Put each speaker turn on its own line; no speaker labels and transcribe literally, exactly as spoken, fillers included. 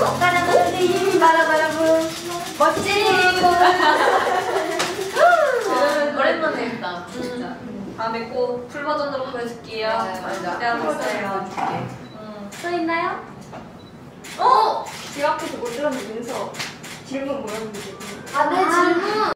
바라바라비 바라바라부 멋지고.
오랜만에 했다. 진짜.
음. 다음에 꼭 풀 버전으로 보여줄게요.
네, 맞아.
기대하고 있어요. 음.
또 있나요?
어!
집 앞에서 못 들었는데 민서 질문 뭐였는지.
아, 내 질문!